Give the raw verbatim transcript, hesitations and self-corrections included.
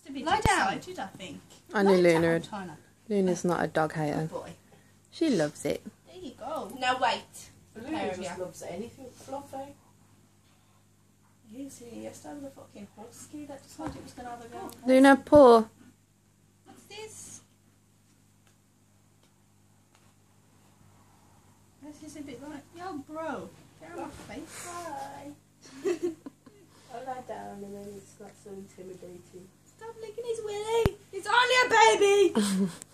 a bit Lie down. excited, I think. I knew Lie Luna. down, Had, Tyler. Luna's not a dog hater. Good boy. She loves it. There you go. Now wait. Luna Pair of just you. loves anything fluffy. You see, yesterday the fucking husky that decided it was going to have a go. Luna, paw. What's this? This is a bit like, yo, bro, get out of my face. Hi. I lie down and then it's not so intimidating. Stop licking his willy. It's only a baby.